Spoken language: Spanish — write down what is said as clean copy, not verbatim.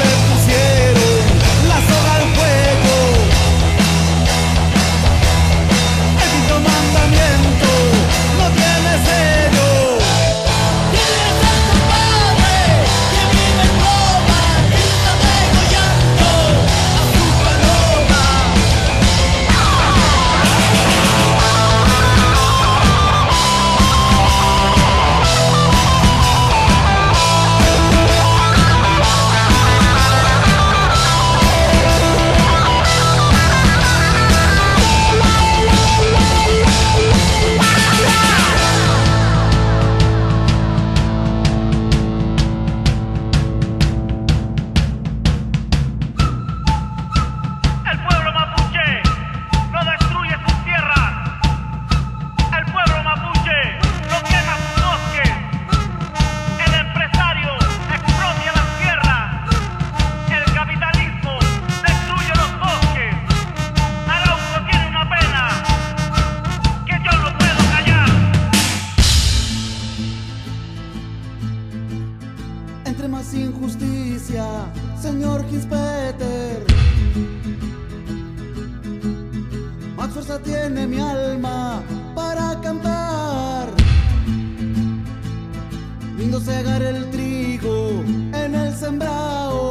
se pusieron la soga al fuego. El quinto mandamiento no tiene sello. ¿Quién es el culpable que vive en Roma y está degollando a su paloma? El pueblo mapuche no destruye sus tierras. El pueblo mapuche no quema sus bosques. El empresario expropia las tierras. El capitalismo destruye los bosques. Arauco tiene una pena que yo no puedo callar. Entre más injusticia, señor Gispeter, más fuerza tiene mi alma para cantar. Lindo segar el trigo en el sembrado,